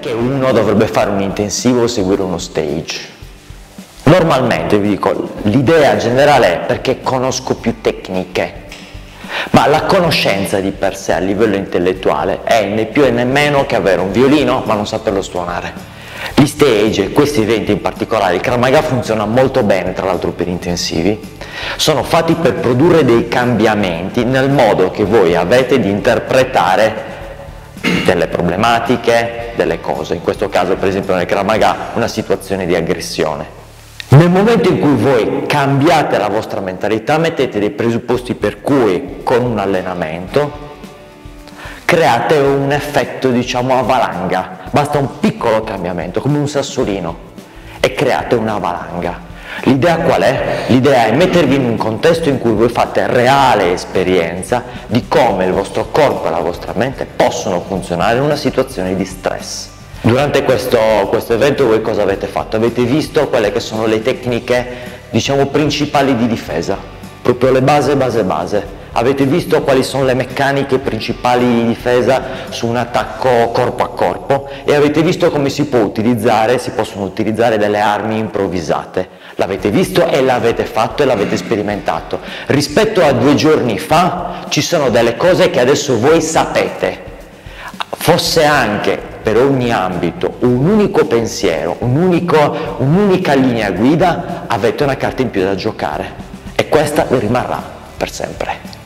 Perché uno dovrebbe fare un intensivo o seguire uno stage? Normalmente, vi dico, l'idea generale è perché conosco più tecniche, ma la conoscenza di per sé a livello intellettuale è né più né meno che avere un violino ma non saperlo suonare. Gli stage, questi eventi in particolare, il Krav Maga funziona molto bene, tra l'altro per intensivi, sono fatti per produrre dei cambiamenti nel modo che voi avete di interpretare delle problematiche, delle cose, in questo caso per esempio nel Krav Maga una situazione di aggressione. Nel momento in cui voi cambiate la vostra mentalità, mettete dei presupposti per cui con un allenamento create un effetto, diciamo, a valanga, basta un piccolo cambiamento, come un sassolino, e create una valanga. L'idea qual è? L'idea è mettervi in un contesto in cui voi fate reale esperienza di come il vostro corpo e la vostra mente possono funzionare in una situazione di stress. Durante questo evento voi cosa avete fatto? Avete visto quelle che sono le tecniche, diciamo, principali di difesa, proprio le base. Avete visto quali sono le meccaniche principali di difesa su un attacco corpo a corpo e avete visto come si possono utilizzare delle armi improvvisate. L'avete visto e l'avete fatto e l'avete sperimentato. Rispetto a 2 giorni fa ci sono delle cose che adesso voi sapete. Fosse anche per ogni ambito un unico pensiero, un'unica linea guida, avete una carta in più da giocare e questa rimarrà per sempre.